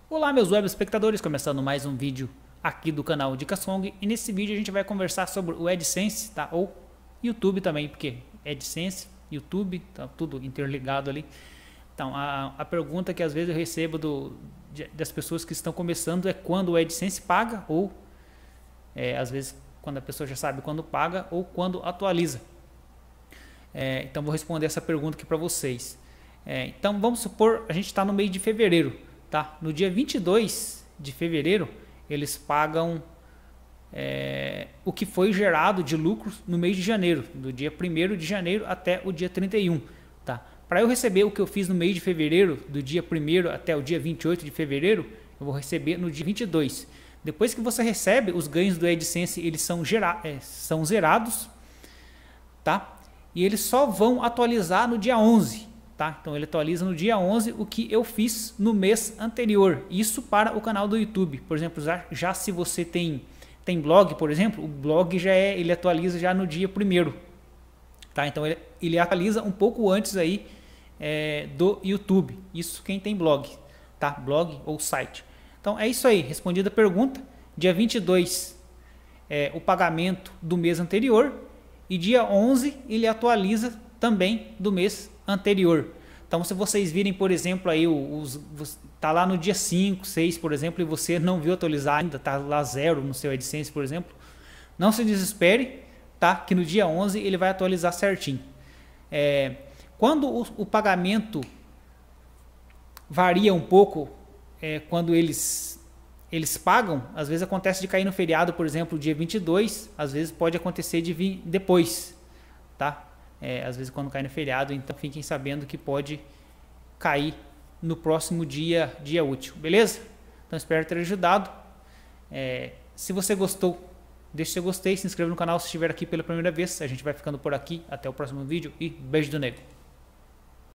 Olá meus web espectadores, começando mais um vídeo aqui do canal Dicas Hong, e nesse vídeo a gente vai conversar sobre o AdSense, tá? Ou YouTube também, porque AdSense, YouTube, tá tudo interligado ali. Então a pergunta que às vezes eu recebo das pessoas que estão começando é quando o AdSense paga, ou às vezes quando a pessoa já sabe quando paga ou quando atualiza. Então vou responder essa pergunta aqui para vocês. Então vamos supor, a gente está no mês de fevereiro. Tá? No dia 22 de fevereiro, eles pagam o que foi gerado de lucros no mês de janeiro, do dia 1º de janeiro até o dia 31. Tá? Para eu receber o que eu fiz no mês de fevereiro, do dia 1º até o dia 28 de fevereiro, eu vou receber no dia 22. Depois que você recebe, os ganhos do AdSense eles são zerados, tá? E eles só vão atualizar no dia 11. Tá? Então ele atualiza no dia 11 o que eu fiz no mês anterior. Isso para o canal do YouTube. Por exemplo, já se você tem blog, por exemplo, o blog ele atualiza já no dia 1º. Tá? Então ele atualiza um pouco antes aí do YouTube. Isso quem tem blog, tá? Blog ou site. Então é isso aí, respondida a pergunta. Dia 22 o pagamento do mês anterior e dia 11 ele atualiza também do mês anterior. Então se vocês virem, por exemplo, aí tá lá no dia 5, 6, por exemplo, e você não viu atualizar ainda, tá lá 0 no seu AdSense, por exemplo, não se desespere, tá? Que no dia 11 ele vai atualizar certinho. Quando o pagamento varia um pouco, quando eles pagam, às vezes acontece de cair no feriado, por exemplo, dia 22, às vezes pode acontecer de vir depois, tá? Às vezes quando cai no feriado, então fiquem sabendo que pode cair no próximo dia útil, beleza? Então espero ter ajudado. Se você gostou, deixe seu gostei, se inscreva no canal se estiver aqui pela primeira vez. A gente vai ficando por aqui, até o próximo vídeo e beijo do nego.